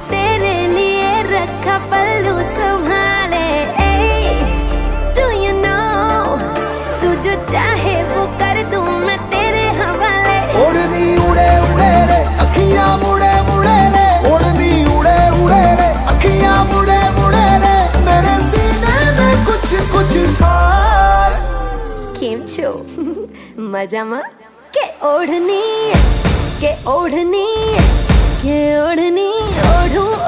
तेरे लिए रखा पल्लू संभाले। डू यू नो तू जो चाहे वो कर दूं मैं तेरे हवाले। ओढ़नी उड़े उड़े रे अखियां मुड़े मुड़े रे, ओढ़नी उड़े उड़े रे अखियां मुड़े मुड़े रे, मेरे सीने में कुछ कुछ खार। केम छो मजामा के ओढ़नी के ओढ़नी के ओढ़नी ओढ़ू